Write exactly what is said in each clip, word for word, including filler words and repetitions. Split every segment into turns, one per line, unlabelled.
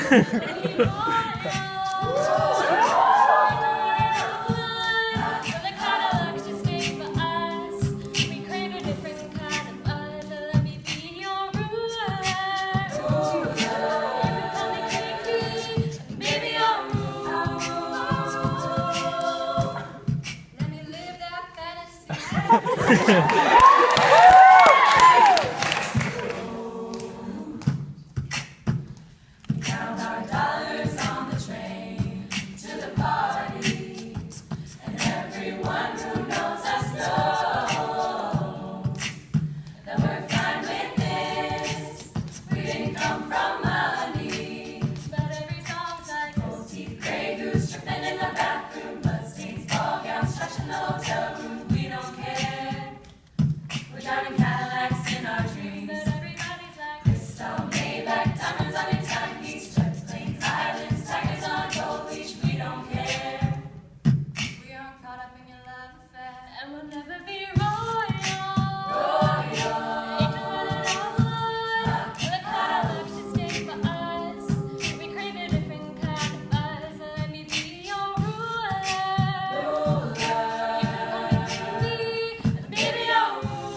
Count our dollars on the train to the party, and everyone who knows us knows that we're fine with this. We didn't come from money, but every song's like gold teeth, gray goose, tripping in the bathroom, bloodstains, ball gowns, trash in the hotel room. We don't care. We're driving Cadillacs in our dreams, but everybody's like crystal, Maybach, diamonds on your timepiece, jet planes, islands, tigers on gold leash. We don't care. We aren't caught up in your love affair, and we'll never be royal. Royal. Ignorant of love, the Cadillacs just stay for us. We crave a different kind of buzz. Let me be your ruler. Ruler. You can call me queen bee, but baby, I'll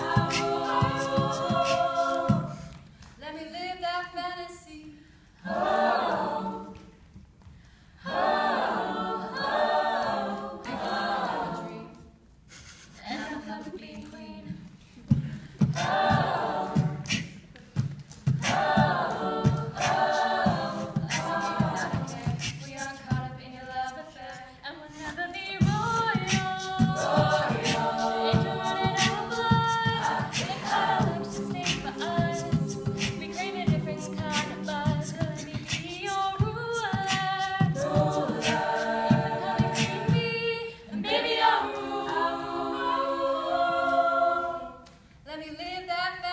rule. Let me live that fantasy. Oh, oh, oh, I can live a dream, and I'll have to be queen. Oh, oh, oh, I said you don't have to care. We aren't caught up in your love affair, and we'll never be royal. Royal. Ignorant of blood, the Cadillacs just stay for us. We crave a different kind of buzz. Let me be your ruler. Ruler. You can call me queen bee, and baby, I'll rule. Let me live that